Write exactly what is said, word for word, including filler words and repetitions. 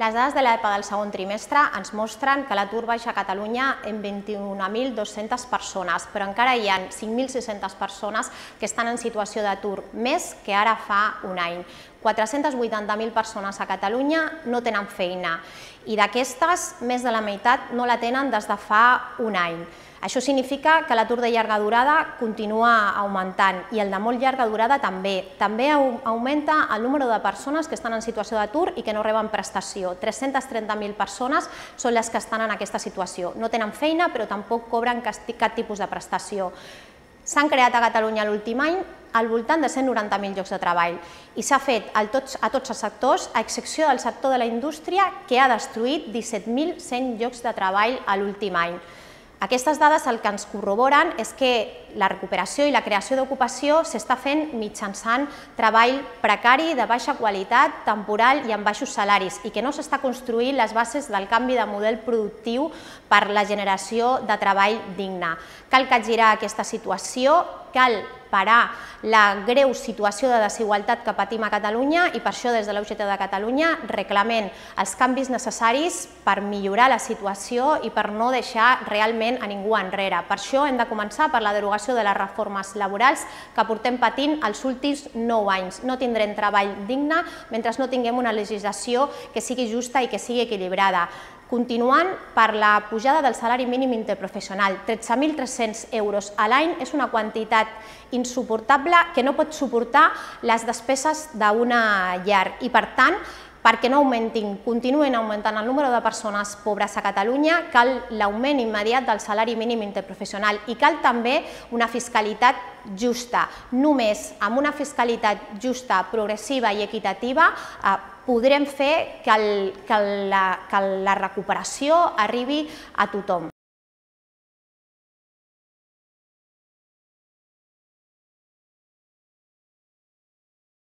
Les dades de l'E P A del segon trimestre ens mostren que l'atur baixa a Catalunya en vint-i-un mil dues-centes persones, però encara hi ha cinc mil sis-centes persones que estan en situació d'atur més que ara fa un any. quatre-centes vuitanta mil persones a Catalunya no tenen feina i d'aquestes, més de la meitat no la tenen des de fa un any. Això significa que l'atur de llarga durada continua augmentant i el de molt llarga durada també. També augmenta el número de persones que estan en situació d'atur i que no reben prestació. tres-centes trenta mil persones són les que estan en aquesta situació. No tenen feina, però tampoc cobren cap tipus de prestació. S'han creat a Catalunya l'últim any al voltant de cent noranta mil llocs de treball i s'ha fet a tots, a tots els sectors, a excepció del sector de la indústria, que ha destruït disset mil cent llocs de treball a l'últim any. Aquestes dades el que ens corroboren és que la recuperació i la creació d'ocupació s'està fent mitjançant treball precari, de baixa qualitat, temporal i amb baixos salaris i que no s'està construint les bases del canvi de model productiu per la generació de treball digne. Cal capgirar aquesta situació, cal parar la greu situació de desigualtat que patim a Catalunya i per això des de la U G T de Catalunya reclamem els canvis necessaris per millorar la situació i per no deixar realment a ningú enrere. Per això hem de començar per la derogació de les reformes laborals que portem patint els últims nou anys. No tindrem treball digne mentre no tinguem una legislació que sigui justa i que sigui equilibrada. Continuant per la pujada del salari mínim interprofessional. tretze mil tres-cents euros a l'any és una quantitat insuportable que no pot suportar les despeses d'una llar i, per tant, perquè no augmentin, continuen augmentant el número de persones pobres a Catalunya, cal l'augment immediat del salari mínim interprofessional i cal també una fiscalitat justa. Només amb una fiscalitat justa, progressiva i equitativa podrem fer que la recuperació arribi a tothom.